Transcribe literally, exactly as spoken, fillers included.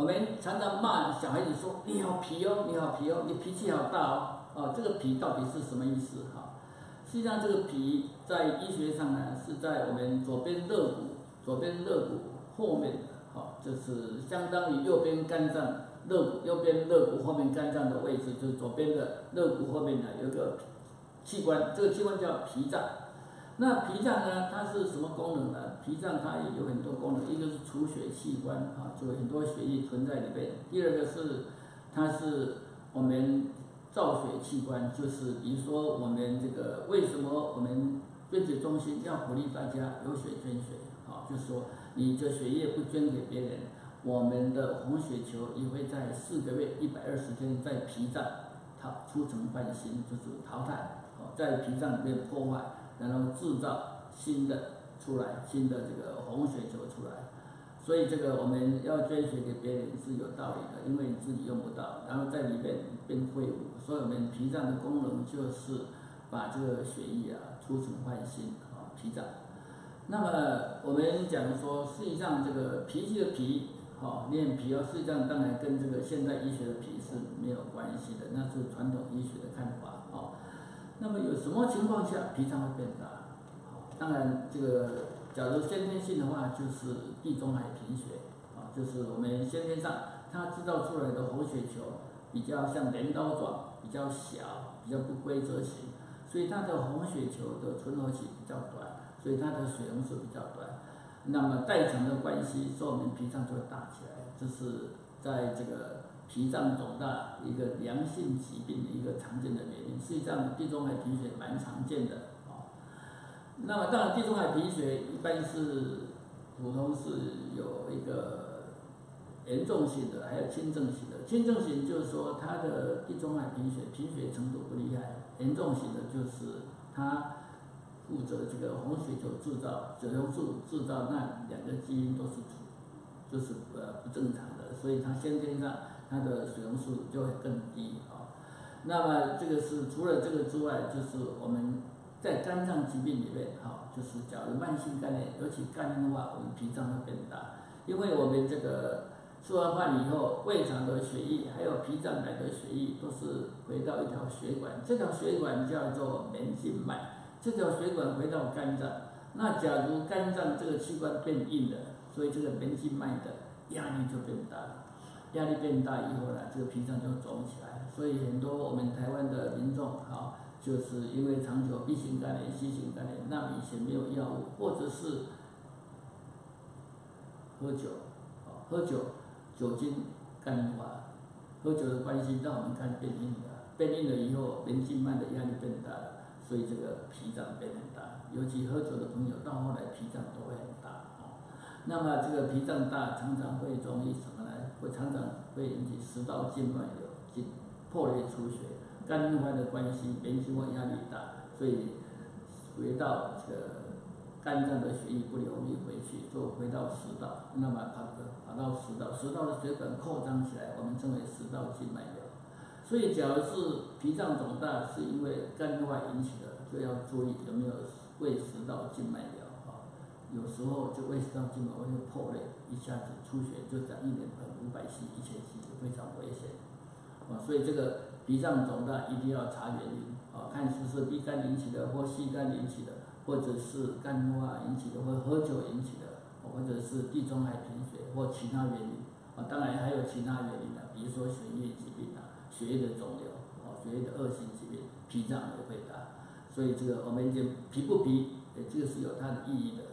我们常常骂小孩子说：“你好皮哦，你好皮哦，你脾气好大哦。”哦，这个皮到底是什么意思？哈，实际上这个皮在医学上呢，是在我们左边肋骨，左边肋骨后面的，好，就是相当于右边肝脏肋骨，右边肋骨后面肝脏的位置，就是左边的肋骨后面呢有一个器官，这个器官叫脾脏。那脾脏呢，它是什么功能呢？脾脏它也有很多功能，一个是储血器官啊，就有很多血液存在里面；第二个是它是我们造血器官，就是比如说我们这个为什么我们捐血中心要鼓励大家有血捐血啊？就是说你的血液不捐给别人，我们的红血球也会在四个月一百二十天在脾脏它出成换新，就是淘汰，在脾脏里面破坏。然后制造新的出来，新的这个红血球出来，所以这个我们要捐血给别人是有道理的，因为你自己用不到，然后在里面变废物，所以我们脾脏的功能就是把这个血液啊出成换新啊，脾脏。那么我们讲说，实际上这个脾气的脾，哦，练脾哦，实际上当然跟这个现代医学的脾是没有关系的，那是传统医学的看法哦。那么有什么情况下脾脏会变大？当然，这个假如先天性的话，就是地中海贫血啊，就是我们先天上它制造出来的红血球比较像镰刀状，比较小，比较不规则型，所以它的红血球的存活期比较短，所以它的血红素比较短。那么代偿的关系，说我们脾脏就会大起来，这是在这个脾脏肿大一个良性疾病的一个常见的原因。实际上，地中海贫血蛮常见的啊。那么，当然，地中海贫血一般是普通是有一个严重型的，还有轻症型的。轻症型就是说，它的地中海贫血贫血程度不厉害；严重型的就是它负责这个红血球制造、血红素制造那两个基因都是就是呃不正常的，所以它先天上它的血红素就会更低啊。那么这个是除了这个之外，就是我们在肝脏疾病里面哈，就是假如慢性肝炎，尤其肝炎的话，我们脾脏会变大，因为我们这个吃完饭以后，胃肠的血液还有脾脏来的血液都是回到一条血管，这条血管叫做门静脉，这条血管回到肝脏。那假如肝脏这个器官变硬了，所以这个门静脉的压力就变大了，压力变大以后呢，这个脾脏就肿起来。所以很多我们台湾的民众啊，就是因为长久 B 型肝炎、C 型肝炎，那以前没有药物，或者是喝酒，啊，喝酒酒精肝硬化，喝酒的关系让我们肝变硬了，变硬了以后，门静脉的压力变大了，所以这个脾脏变很大。尤其喝酒的朋友，到后来脾脏都会很大。那么这个脾脏大，常常会容易什么呢？会常常会引起食道静脉瘤、静破裂出血，肝硬化的关系，门静脉压力大，所以回到这个肝脏的血液不流利回去，就回到食道，那么跑跑到食道，食道的血管扩张起来，我们称为食道静脉瘤。所以，假如是脾脏肿大是因为肝硬化引起的，就要注意有没有胃食道静脉瘤。有时候就胃食道静脉会破裂，一下子出血就长一脸盆、五百 C、一千 C 就非常危险。啊，所以这个脾脏肿大一定要查原因，啊，看是不是 B 肝引起的，或 C 肝引起的，或者是肝硬化引起的，或喝酒引起的，或者是地中海贫血或其他原因。啊，当然还有其他原因的，比如说血液疾病啊，血液的肿瘤，啊，血液的恶性疾病，脾脏也会大。所以这个我们就脾不脾，这个是有它的意义的。